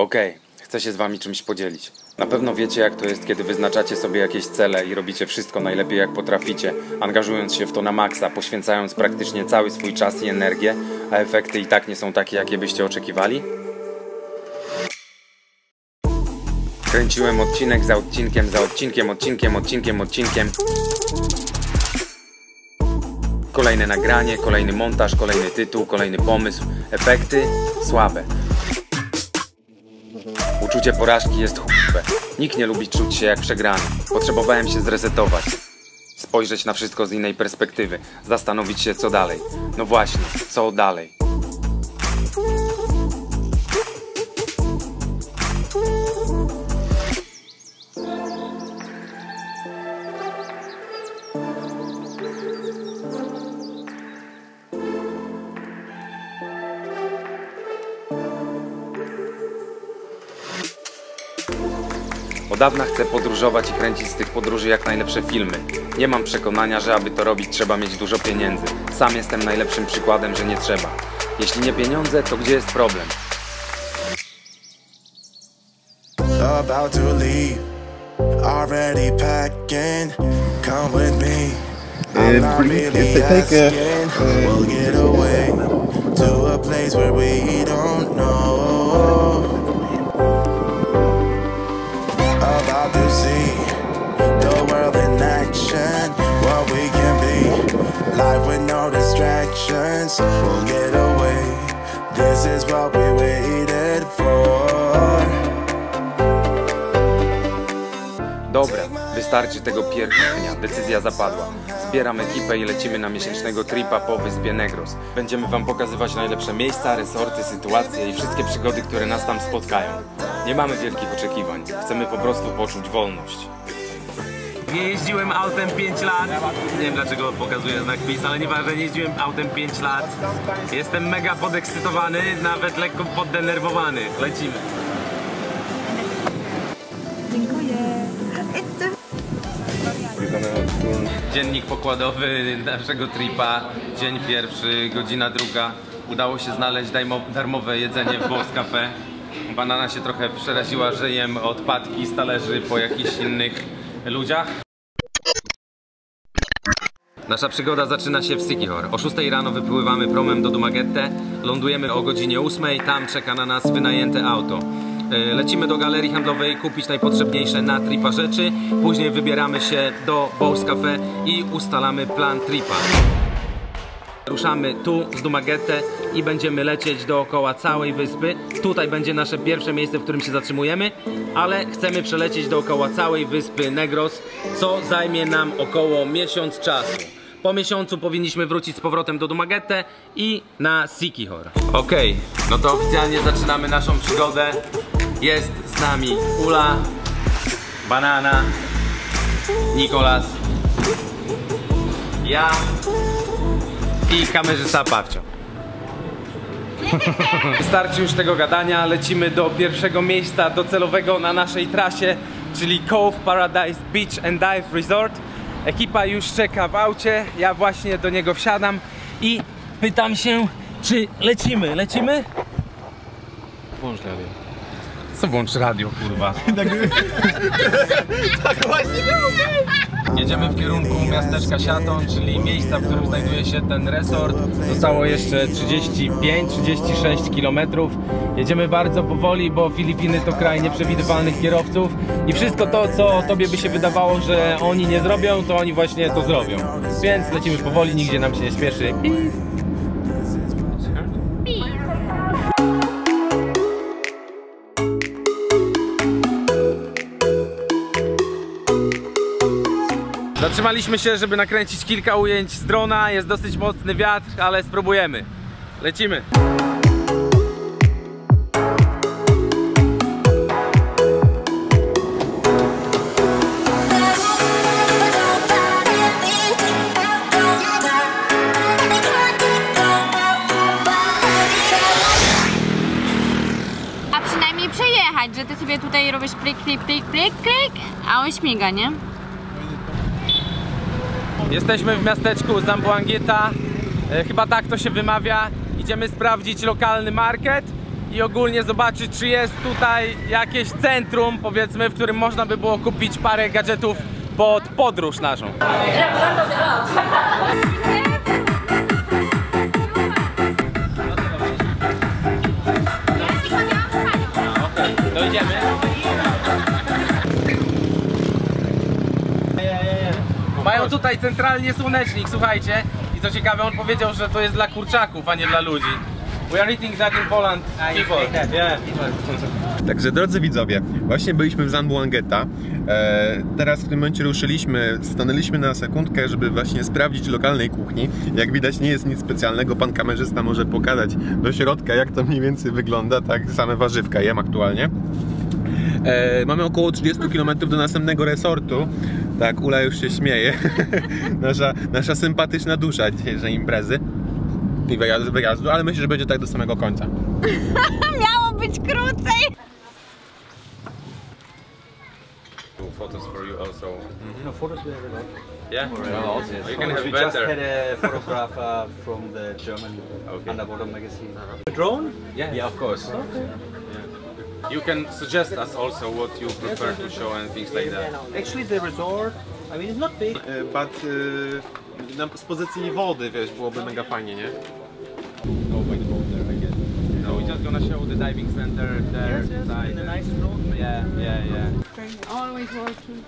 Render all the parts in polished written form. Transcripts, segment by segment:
Okej, chcę się z wami czymś podzielić. Na pewno wiecie, jak to jest, kiedy wyznaczacie sobie jakieś cele i robicie wszystko najlepiej jak potraficie, angażując się w to na maksa, poświęcając praktycznie cały swój czas i energię, a efekty i tak nie są takie, jakie byście oczekiwali? Kręciłem odcinek za odcinkiem, za odcinkiem. Kolejne nagranie, kolejny montaż, kolejny tytuł, kolejny pomysł. Efekty słabe. Uczucie porażki jest chujowe. Nikt nie lubi czuć się jak przegrany. Potrzebowałem się zresetować. Spojrzeć na wszystko z innej perspektywy. Zastanowić się, co dalej. No właśnie, co dalej? Od dawna chcę podróżować i kręcić z tych podróży jak najlepsze filmy. Nie mam przekonania, że aby to robić, trzeba mieć dużo pieniędzy. Sam jestem najlepszym przykładem, że nie trzeba. Jeśli nie pieniądze, to gdzie jest problem? About to leave, already packing, come with me. I'm not really asking, we'll get away to a place where we don't know. About to see the world in action, what we can be, life with no distractions, we'll get away, this is what we waited for. Dobra, wystarczy tego pierdolenia. Decyzja zapadła. Zbieram ekipę i lecimy na miesięcznego tripa po wyspie Negros. Będziemy wam pokazywać najlepsze miejsca, resorty, sytuacje i wszystkie przygody, które nas tam spotkają. Nie mamy wielkich oczekiwań. Chcemy po prostu poczuć wolność. Nie jeździłem autem 5 lat. Nie wiem dlaczego pokazuję znak PiS, ale nieważne, nie jeździłem autem 5 lat. Jestem mega podekscytowany, nawet lekko poddenerwowany. Lecimy. Dziennik pokładowy naszego tripa, dzień pierwszy, godzina druga. Udało się znaleźć darmowe jedzenie w Boss Cafe. Banana się trochę przeraziła, że jem odpadki z talerzy po jakichś innych ludziach. Nasza przygoda zaczyna się w Sikihor. O 6 rano wypływamy promem do Dumaguete, lądujemy o godzinie 8, tam czeka na nas wynajęte auto. Lecimy do galerii handlowej kupić najpotrzebniejsze na tripa rzeczy, później wybieramy się do Boss Cafe i ustalamy plan tripa. Ruszamy tu z Dumaguete i będziemy lecieć dookoła całej wyspy. Tutaj będzie nasze pierwsze miejsce, w którym się zatrzymujemy, ale chcemy przelecieć dookoła całej wyspy Negros, co zajmie nam około miesiąc czasu. Po miesiącu powinniśmy wrócić z powrotem do Dumaguete i na Sikihor. Okej, no to oficjalnie zaczynamy naszą przygodę. Jest z nami Ula, Banana, Nikolas, ja i kamerzysta Pawcio. Wystarczy już tego gadania, lecimy do pierwszego miejsca docelowego na naszej trasie, czyli Cove Paradise Beach and Dive Resort. Ekipa już czeka w aucie, ja właśnie do niego wsiadam i pytam się, czy lecimy? Lecimy? Włącz radio. Co włącz radio, kurwa? Tak właśnie było. Jedziemy w kierunku miasteczka Siaton, czyli miejsca, w którym znajduje się ten resort. Zostało jeszcze 35-36 km. Jedziemy bardzo powoli, bo Filipiny to kraj nieprzewidywalnych kierowców i wszystko to, co tobie by się wydawało, że oni nie zrobią, to oni właśnie to zrobią. Więc lecimy powoli, nigdzie nam się nie śpieszy. Zatrzymaliśmy się, żeby nakręcić kilka ujęć z drona. Jest dosyć mocny wiatr, ale spróbujemy. Lecimy. A przynajmniej przejechać, że ty sobie tutaj robisz plik, plik, plik, plik, plik, a on śmiga, nie? Jesteśmy w miasteczku Zamboanguita, chyba tak to się wymawia. Idziemy sprawdzić lokalny market i ogólnie zobaczyć, czy jest tutaj jakieś centrum, powiedzmy, w którym można by było kupić parę gadżetów pod podróż naszą. To idziemy. Mają tutaj centralnie słonecznik, słuchajcie. I co ciekawe, on powiedział, że to jest dla kurczaków, a nie dla ludzi. We are eating that in Poland, people. Yeah. Także drodzy widzowie, właśnie byliśmy w Zamboangeta. Teraz w tym momencie ruszyliśmy, stanęliśmy na sekundkę, żeby właśnie sprawdzić lokalnej kuchni. Jak widać, nie jest nic specjalnego, pan kamerzysta może pokazać do środka, jak to mniej więcej wygląda. Tak, same warzywka jem aktualnie. Mamy około 30 km do następnego resortu. Tak, Ula już się śmieje. nasza sympatyczna dusza dzisiejszej imprezy i wyjazdu, ale myślę, że będzie tak do samego końca. Miało być krócej! Photos for you also. No, photos we have a lot. Yeah? Well, also, You can have we better. just had a photograph from the German Underwater magazine. A drone? Yeah, of course. You can suggest us also what you prefer to show and things like that. Actually, the resort, I mean, it's not big. Z pozycji wody, wiesz, byłoby mega fajnie, nie? No, we're just gonna show the diving center there. Yes, side. in a nice drone. Yeah. Always working.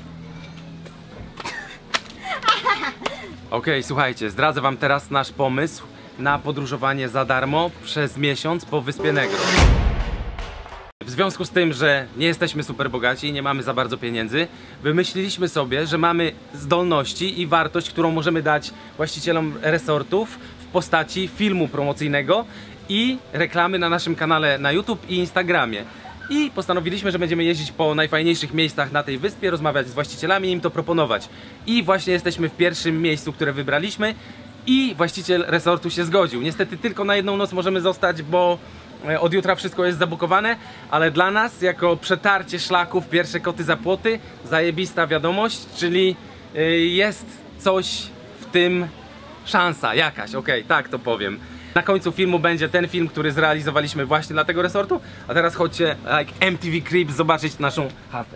Okej, słuchajcie, zdradzę wam teraz nasz pomysł na podróżowanie za darmo przez miesiąc po wyspie Negros. W związku z tym, że nie jesteśmy super bogaci i nie mamy za bardzo pieniędzy, wymyśliliśmy sobie, że mamy zdolności i wartość, którą możemy dać właścicielom resortów w postaci filmu promocyjnego i reklamy na naszym kanale na YouTube i Instagramie. I postanowiliśmy, że będziemy jeździć po najfajniejszych miejscach na tej wyspie, rozmawiać z właścicielami i im to proponować. I właśnie jesteśmy w pierwszym miejscu, które wybraliśmy i właściciel resortu się zgodził. Niestety tylko na jedną noc możemy zostać, bo od jutra wszystko jest zabukowane, ale dla nas jako przetarcie szlaków, pierwsze koty za płoty, zajebista wiadomość, czyli jest coś w tym, szansa jakaś, okej, tak to powiem. Na końcu filmu będzie ten film, który zrealizowaliśmy właśnie dla tego resortu, a teraz chodźcie, like MTV Cribs, zobaczyć naszą chatę.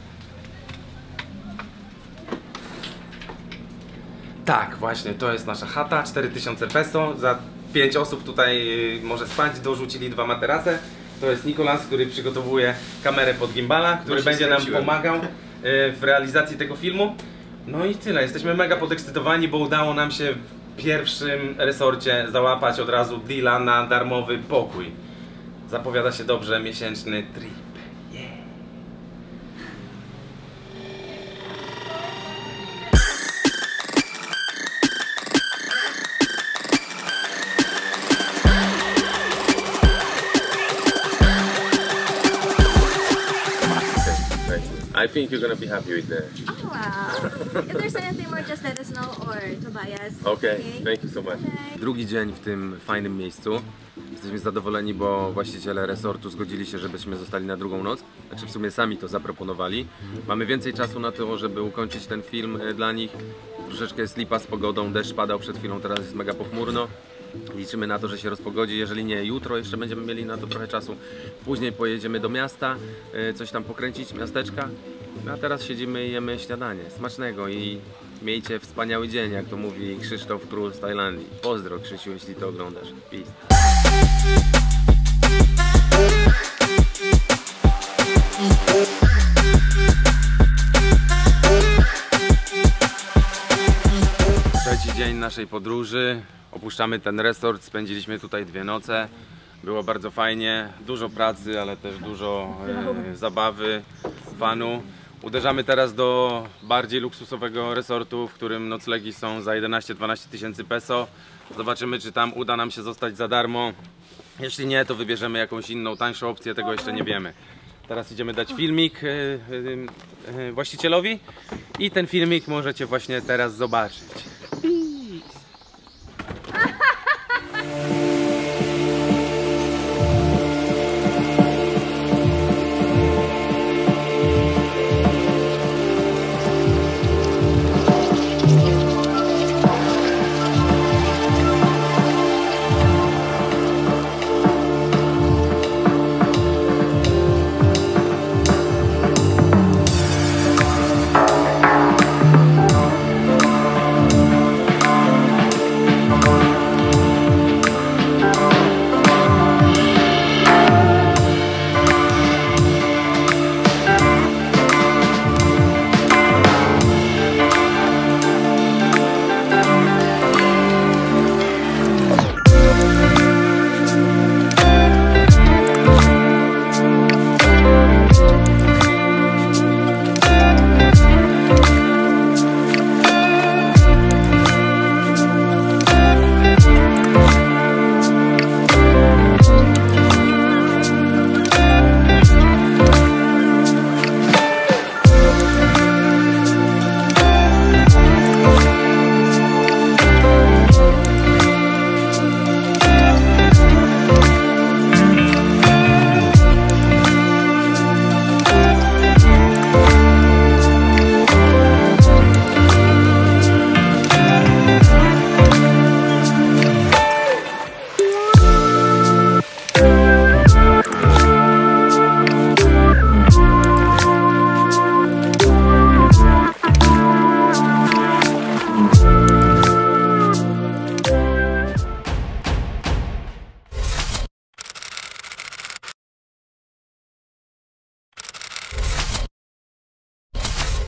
Tak, właśnie, to jest nasza chata, 4000 peso, za 5 osób tutaj może spać, dorzucili 2 materace. To jest Nikolas, który przygotowuje kamerę pod gimbala, który będzie nam pomagał w realizacji tego filmu. No i tyle, jesteśmy mega podekscytowani, bo udało nam się w pierwszym resorcie załapać od razu deala na darmowy pokój. Zapowiada się dobrze miesięczny trip. I think you're gonna be happy with that. Oh, wow. If there's anything more, just let us know, or Tobias. Okay, thank you so much. Drugi dzień w tym fajnym miejscu. Jesteśmy zadowoleni, bo właściciele resortu zgodzili się, żebyśmy zostali na drugą noc. Znaczy w sumie sami to zaproponowali. Mamy więcej czasu na to, żeby ukończyć ten film dla nich. Troszeczkę jest lipa z pogodą, deszcz padał przed chwilą, teraz jest mega pochmurno. Liczymy na to, że się rozpogodzi, jeżeli nie jutro, jeszcze będziemy mieli na to trochę czasu. Później pojedziemy do miasta, coś tam pokręcić, miasteczka. A teraz siedzimy i jemy śniadanie. Smacznego i miejcie wspaniały dzień, jak to mówi Krzysztof Król z Tajlandii. Pozdro, Krzysiu, jeśli to oglądasz. Peace. Trzeci dzień naszej podróży. Opuszczamy ten resort, spędziliśmy tutaj 2 noce. Było bardzo fajnie, dużo pracy, ale też dużo zabawy, fanu. Uderzamy teraz do bardziej luksusowego resortu, w którym noclegi są za 11-12 tysięcy peso. Zobaczymy, czy tam uda nam się zostać za darmo. Jeśli nie, to wybierzemy jakąś inną, tańszą opcję, tego jeszcze nie wiemy. Teraz idziemy dać filmik właścicielowi i ten filmik możecie właśnie teraz zobaczyć.